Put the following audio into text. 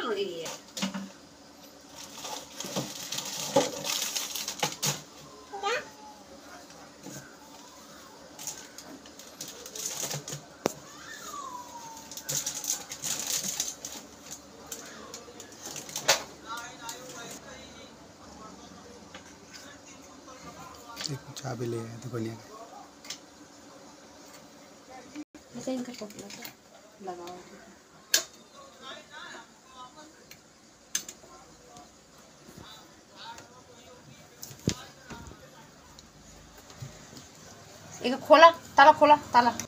चाबी ले आए दुकानिया के। ऐसे इनका टोपला लगाओ। एक खोला ताला, खोला ताला।